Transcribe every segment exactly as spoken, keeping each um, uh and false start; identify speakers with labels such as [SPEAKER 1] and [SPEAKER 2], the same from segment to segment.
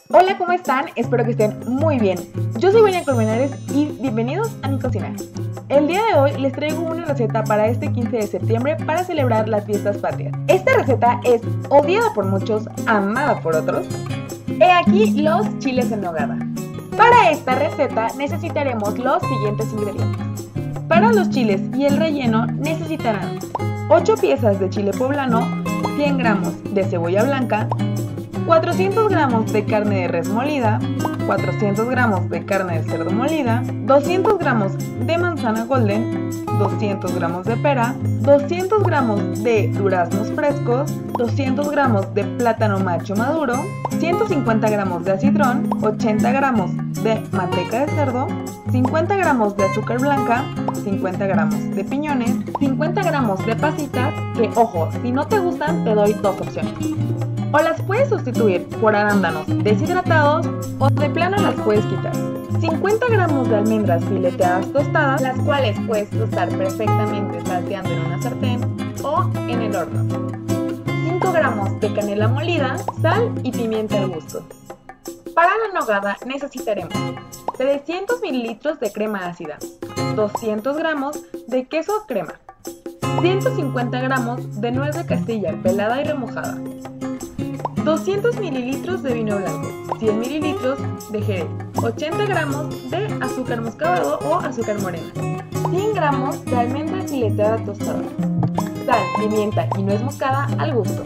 [SPEAKER 1] Hola, ¿cómo están? Espero que estén muy bien. Yo soy Vania Colmenares y bienvenidos a mi cocina. El día de hoy les traigo una receta para este quince de septiembre para celebrar las fiestas patrias. Esta receta es odiada por muchos, amada por otros. He aquí los chiles en nogada. Para esta receta necesitaremos los siguientes ingredientes. Para los chiles y el relleno necesitarán ocho piezas de chile poblano, cien gramos de cebolla blanca, cuatrocientos gramos de carne de res molida, cuatrocientos gramos de carne de cerdo molida, doscientos gramos de manzana golden, doscientos gramos de pera, doscientos gramos de duraznos frescos, doscientos gramos de plátano macho maduro, ciento cincuenta gramos de acitrón, ochenta gramos de manteca de cerdo, cincuenta gramos de azúcar blanca, cincuenta gramos de piñones, cincuenta gramos de pasitas, que ojo, si no te gustan te doy dos opciones. O las puedes sustituir por arándanos deshidratados o de plano las puedes quitar. cincuenta gramos de almendras fileteadas tostadas, las cuales puedes tostar perfectamente salteando en una sartén o en el horno. cinco gramos de canela molida, sal y pimienta al gusto. Para la nogada necesitaremos trescientos mililitros de crema ácida, doscientos gramos de queso crema, ciento cincuenta gramos de nuez de Castilla pelada y remojada, doscientos mililitros de vino blanco, cien mililitros de jerez, ochenta gramos de azúcar moscabado o azúcar morena, cien gramos de almendra fileteada tostada, sal, pimienta y nuez moscada al gusto.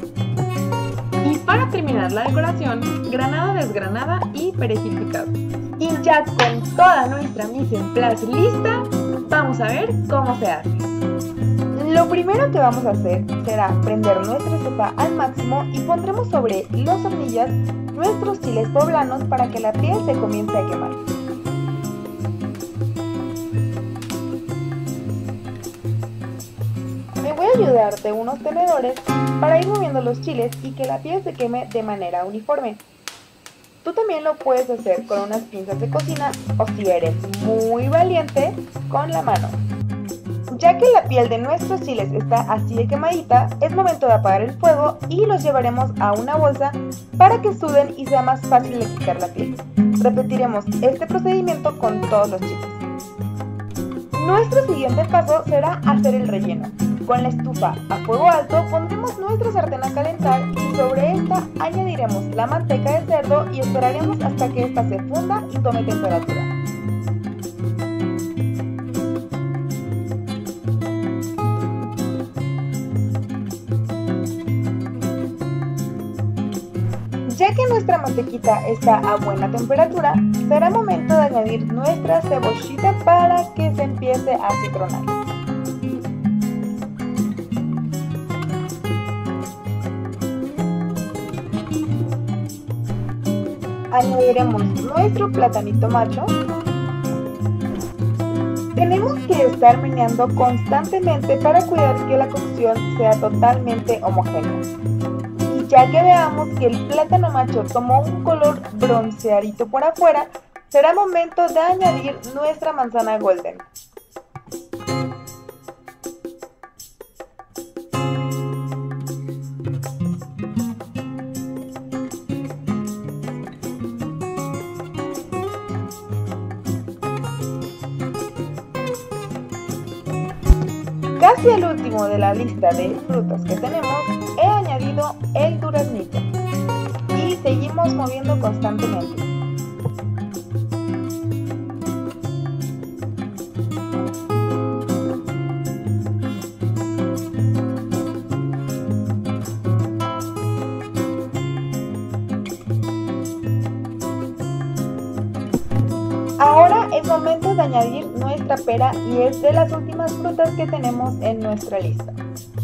[SPEAKER 1] Y para terminar la decoración, granada desgranada y perejil picado. Y ya con toda nuestra mise en place lista, vamos a ver cómo se hace. Lo primero que vamos a hacer será prender nuestra estufa al máximo y pondremos sobre las hornillas nuestros chiles poblanos para que la piel se comience a quemar. Me voy a ayudar de unos tenedores para ir moviendo los chiles y que la piel se queme de manera uniforme. Tú también lo puedes hacer con unas pinzas de cocina o, si eres muy valiente, con la mano. Ya que la piel de nuestros chiles está así de quemadita, es momento de apagar el fuego y los llevaremos a una bolsa para que suden y sea más fácil de quitar la piel. Repetiremos este procedimiento con todos los chiles. Nuestro siguiente paso será hacer el relleno. Con la estufa a fuego alto pondremos nuestra sartén a calentar y sobre esta añadiremos la manteca de cerdo y esperaremos hasta que esta se funda y tome temperatura. Ya que nuestra mantequita está a buena temperatura, será momento de añadir nuestra cebollita para que se empiece a acitronar. Añadiremos nuestro platanito macho. Tenemos que estar meneando constantemente para cuidar que la cocción sea totalmente homogénea. Y ya que veamos que el plátano macho tomó un color bronceadito por afuera, será momento de añadir nuestra manzana golden. Casi al último de la lista de frutas que tenemos, he añadido el duraznito y seguimos moviendo constantemente. Ahora es momento de añadir nuestra pera y es de las últimas frutas que tenemos en nuestra lista.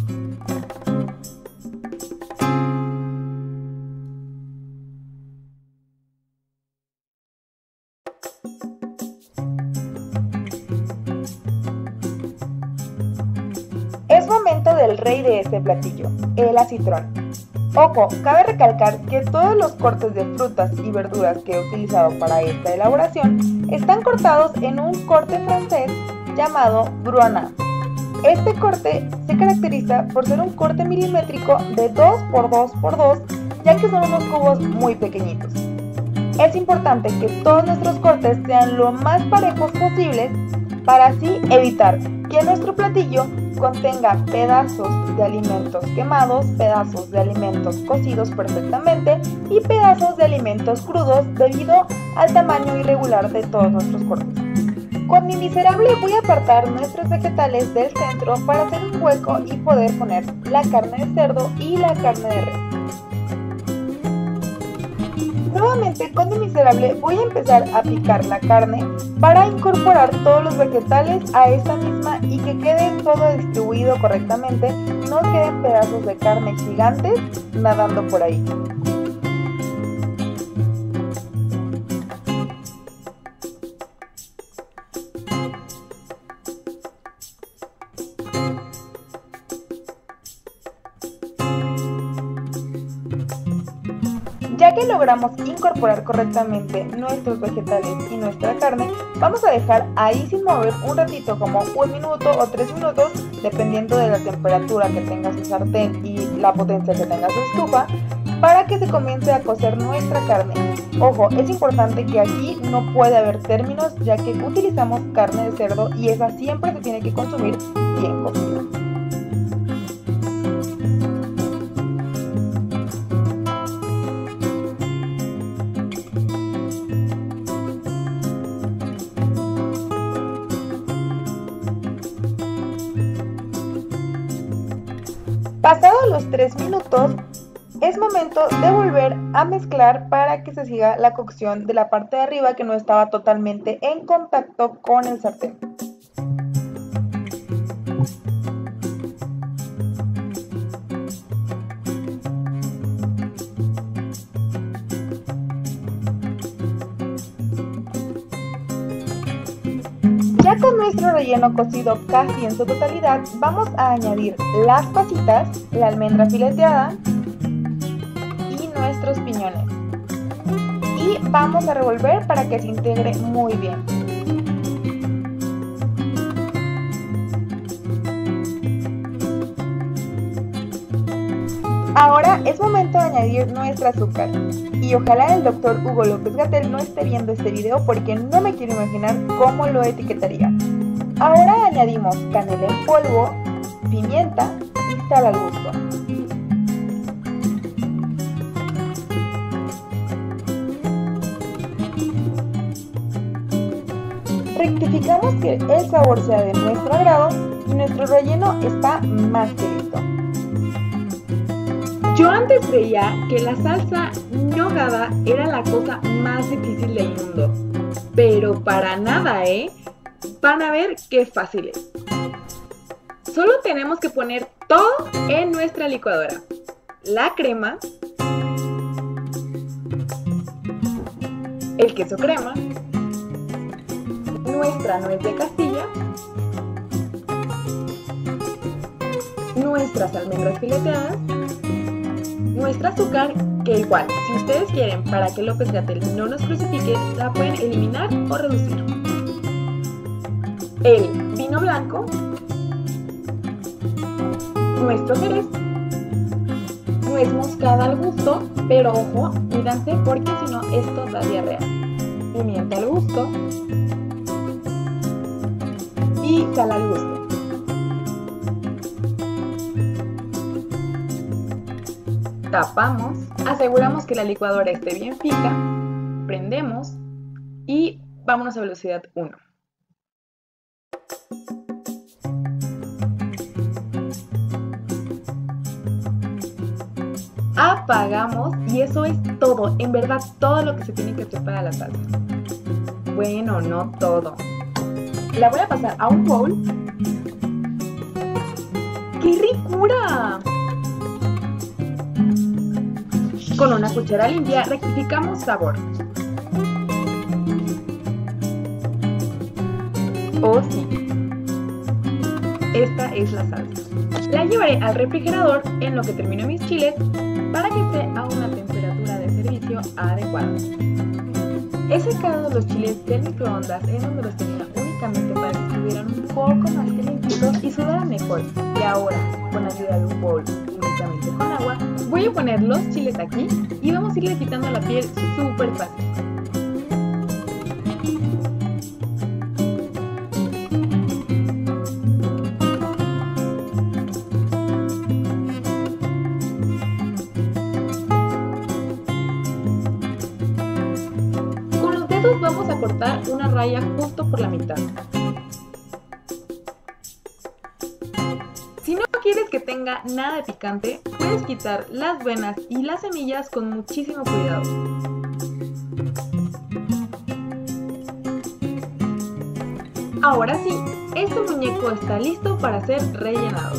[SPEAKER 1] Es momento del rey de este platillo, el acitrón. Ojo, cabe recalcar que todos los cortes de frutas y verduras que he utilizado para esta elaboración están cortados en un corte francés llamado bruana. Este corte se caracteriza por ser un corte milimétrico de dos por dos por dos, ya que son unos cubos muy pequeñitos. Es importante que todos nuestros cortes sean lo más parejos posibles para así evitar que nuestro platillo contenga pedazos de alimentos quemados, pedazos de alimentos cocidos perfectamente y pedazos de alimentos crudos debido al tamaño irregular de todos nuestros cortes. Con mi miserable voy a apartar nuestros vegetales del centro para hacer un hueco y poder poner la carne de cerdo y la carne de res. Nuevamente con mi miserable voy a empezar a picar la carne para incorporar todos los vegetales a esta misma y que quede todo distribuido correctamente, no queden pedazos de carne gigantes nadando por ahí. Ya que logramos incorporar correctamente nuestros vegetales y nuestra carne, vamos a dejar ahí sin mover un ratito, como un minuto o tres minutos, dependiendo de la temperatura que tenga su sartén y la potencia que tenga su estufa, para que se comience a cocer nuestra carne. Ojo, es importante que aquí no puede haber términos, ya que utilizamos carne de cerdo y esa siempre se tiene que consumir bien cocida. Pasados los tres minutos, es momento de volver a mezclar para que se siga la cocción de la parte de arriba que no estaba totalmente en contacto con el sartén. Ya con nuestro relleno cocido casi en su totalidad, vamos a añadir las pasitas, la almendra fileteada y nuestros piñones. Y vamos a revolver para que se integre muy bien. Ahora es momento de añadir nuestro azúcar. Y ojalá el doctor Hugo López-Gatell no esté viendo este video porque no me quiero imaginar cómo lo etiquetaría. Ahora añadimos canela en polvo, pimienta y sal al gusto. Rectificamos que el sabor sea de nuestro agrado y nuestro relleno está más que listo. Yo antes creía que la salsa nogada era la cosa más difícil del mundo, pero para nada, ¿eh? Van a ver qué fácil es. Solo tenemos que poner todo en nuestra licuadora. La crema, el queso crema, nuestra nuez de Castilla, nuestras almendras fileteadas, nuestro azúcar, que igual, si ustedes quieren para que López-Gatell no nos crucifique, la pueden eliminar o reducir. El vino blanco, nuestro jerez, nuez moscada al gusto, pero ojo, mídanse porque si no esto da diarrea. Pimienta al gusto y sal al gusto. Tapamos, aseguramos que la licuadora esté bien fija, prendemos y vámonos a velocidad uno. Apagamos y eso es todo, en verdad todo lo que se tiene que hacer para la salsa. Bueno, no todo. La voy a pasar a un bowl. ¡Qué ricura! Con una cuchara limpia rectificamos sabor. Oh sí, esta es la salsa. La llevaré al refrigerador en lo que termino mis chiles para que esté a una temperatura de servicio adecuada. He secado los chiles del microondas en donde los tenía únicamente para que estuvieran un poco más calientitos y sudaran mejor. Y ahora, con ayuda de un bowl únicamente con agua, voy a poner los chiles aquí y vamos a irle quitando la piel súper fácil. vamos a cortar una raya justo por la mitad. Si no quieres que tenga nada de picante, puedes quitar las venas y las semillas con muchísimo cuidado. Ahora sí, este muñeco está listo para ser rellenado.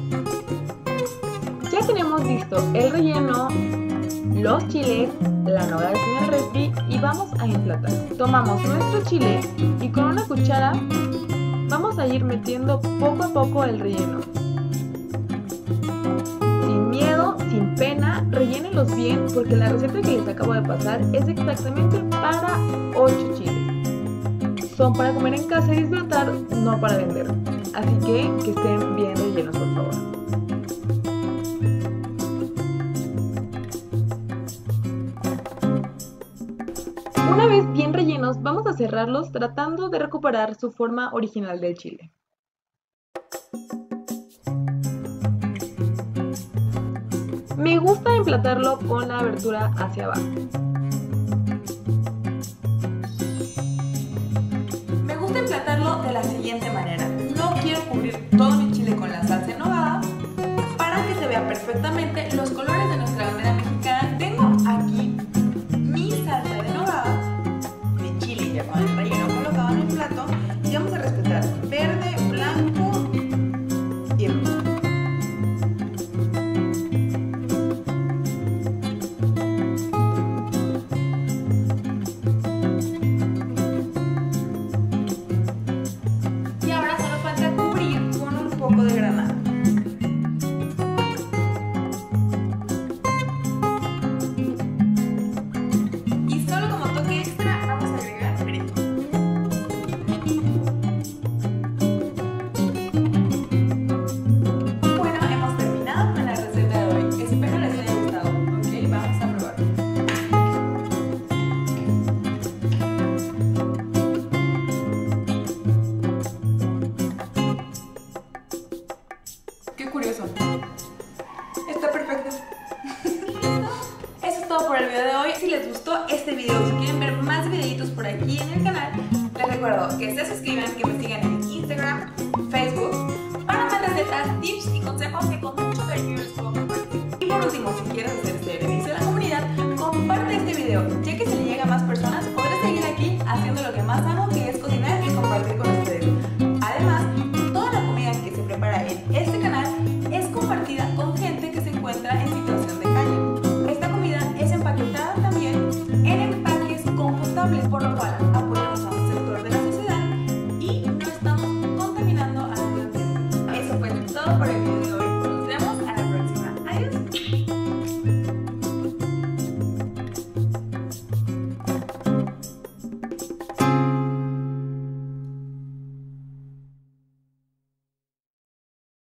[SPEAKER 1] Ya tenemos listo el relleno, los chiles, la nogada en el refri y vamos a emplatar. Tomamos nuestro chile y con una cuchara vamos a ir metiendo poco a poco el relleno. Sin miedo, sin pena, rellénenlos bien porque la receta que les acabo de pasar es exactamente para ocho chiles. Son para comer en casa y disfrutar, no para vender. Así que que estén bien rellenos, por favor. Una vez bien rellenos, vamos a cerrarlos tratando de recuperar su forma original del chile. Me gusta emplatarlo con la abertura hacia abajo. Me gusta emplatarlo de la siguiente manera. No quiero cubrir todo mi chile con la salsa en nogada para que se vea perfectamente los colores de nuestra bandera mexicana. Tengo aquí mi salsa de nogada, mi chile ya con el relleno colocado en el plato y vamos a respetar verde, blanco y rojo. De granada. Y solo como toque extra vamos a agregar frito. Bueno, hemos terminado con la receta de hoy. Espero les haya gustado. Ok, vamos a probar. Qué curioso. Está perfecto. Eso es todo por el video de hoy. Si les gustó este video, si quieren ver más videitos por aquí en el canal, les recuerdo que se suscriban, que me sigan en Instagram, Facebook, para más recetas, tips y consejos que con mucho cariño les puedo compartir. Y por último, si quieres hacer este beneficio de la comunidad, comparte este video, ya que si le llega a más personas,